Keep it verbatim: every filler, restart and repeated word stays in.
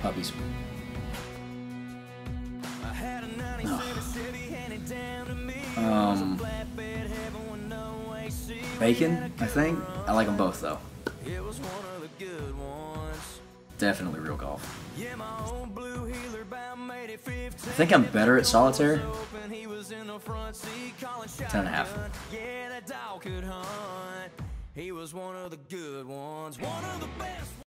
Puppies. Oh. Um, bacon, I think. I like them both though. Definitely real golf. I think I'm better at solitaire. Ten and a half. He was one of the good ones, one of the best.